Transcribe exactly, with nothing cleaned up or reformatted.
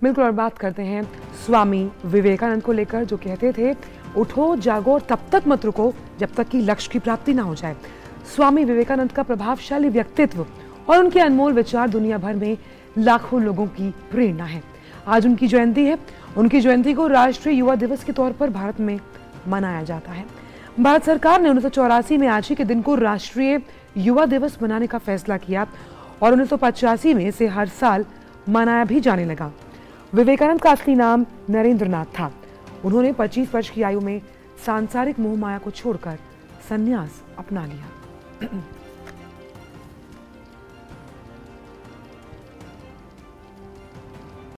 बिल्कुल, और बात करते हैं स्वामी विवेकानंद को लेकर, जो कहते थे उठो जागो और तब तक मत रुको जब तक कि लक्ष्य की प्राप्ति ना हो जाए। स्वामी विवेकानंद का प्रभावशाली व्यक्तित्व और उनके अनमोल विचार दुनिया भर में लाखों लोगों की प्रेरणा है। आज उनकी जयंती है। उनकी जयंती को राष्ट्रीय युवा दिवस के तौर पर भारत में मनाया जाता है। भारत सरकार ने उन्नीस सौ चौरासी में आज ही के दिन को राष्ट्रीय युवा दिवस मनाने का फैसला किया और उन्नीस सौ पचासी में इसे हर साल मनाया भी जाने लगा। विवेकानंद का असली नाम नरेंद्र नाथ था। उन्होंने पच्चीस वर्ष की आयु में सांसारिक मोह माया को छोड़कर संन्यास अपना लिया।